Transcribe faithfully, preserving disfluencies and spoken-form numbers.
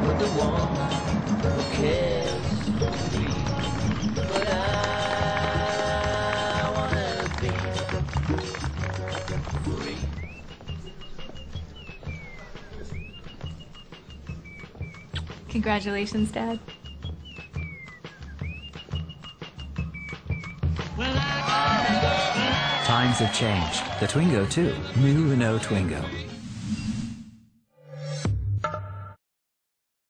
with the one who cares for me. But I wanna be free. Congratulations, Dad. Times have changed. The Twingo, too. New Renault Twingo.